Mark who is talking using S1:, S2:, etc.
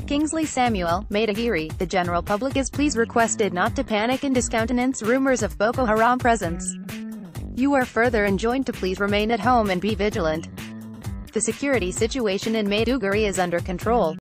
S1: Kingsley Samuel, Maiduguri. The general public is please requested not to panic and discountenance rumors of Boko Haram presence. You are further enjoined to please remain at home and be vigilant. The security situation in Maiduguri is under control.